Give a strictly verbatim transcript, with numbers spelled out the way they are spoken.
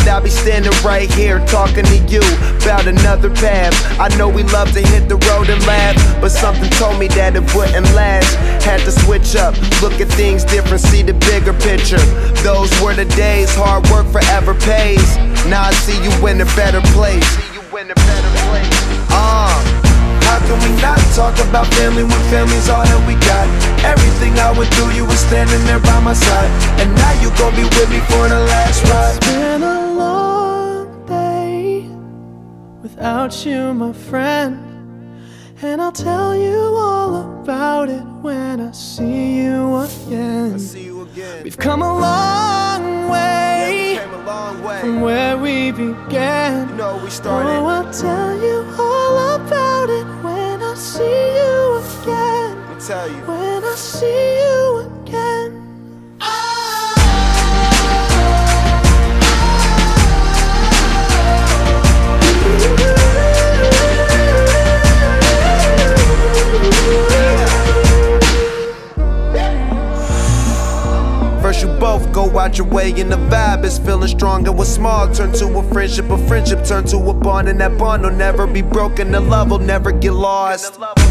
And I'll be standing right here talking to you about another path. I know we love to hit the road and laugh, but something told me that it wouldn't last. Had to switch up, look at things different, see the bigger picture. Those were the days, hard work forever pays. Now I see you in a better place. Uh, how can we not talk about family when family's all that we got? Everything I went through, you were standing there by my side, and now you gon' be with me for the last ride. It's been a long day without you, my friend, and I'll tell you all about it when I see you again. I see you again. We've come a long way, yeah, we came a long way from where we began. You know we started. Oh, I'll tell you all about it when I see you again. Let me tell you. When I see you again. First you both go out your way and the vibe is feeling strong, and what's small turn to a friendship, a friendship turn to a bond, and that bond will never be broken, the love will never get lost.